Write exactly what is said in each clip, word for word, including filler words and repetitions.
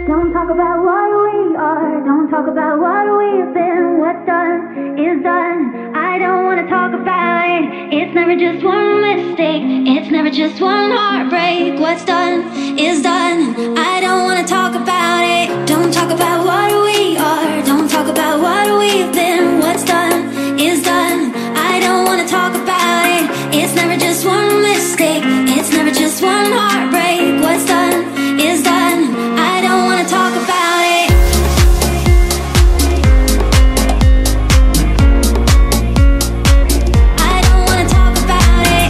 Don't talk about what we are. Don't talk about what we've been. What's done is done. I don't wanna talk about it. It's never just one mistake. It's never just one heartbreak. What's done is done. I don't wanna talk about it. Don't talk about what we are. Don't talk about what we've been. What's done is done. I don't wanna talk about it. It's never just one mistake. It's never just one heartbreak. What's done is done. I don't wanna talk about it. I don't wanna talk about it.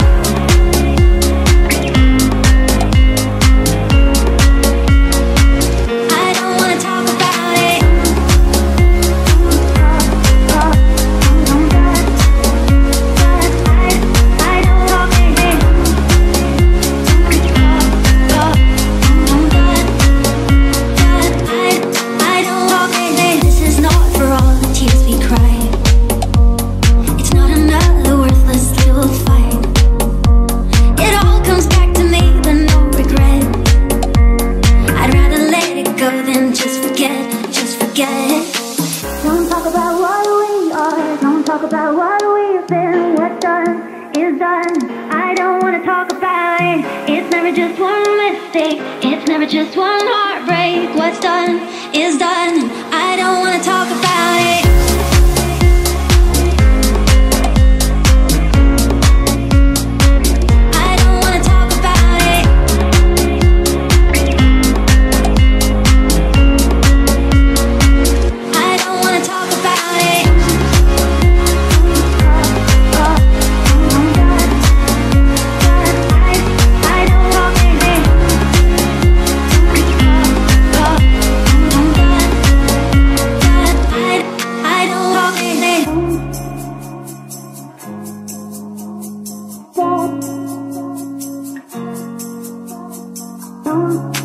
I don't wanna talk about it. I don't talk it. I don't talk it. This is not for all the tears we cry. It's not another worthless little fight. It all comes back to me, but no regret. I'd rather let it go than just forget, just forget. Don't talk about what we are. Don't talk about what we've been. What's done is done. I don't wanna talk about it. It's never just one mistake. It's never just one heartbreak. What's done is done. I don't wanna talk about it. I don't wanna talk about it. I don't wanna talk about it. I don't talk it. I don't talk it. Don't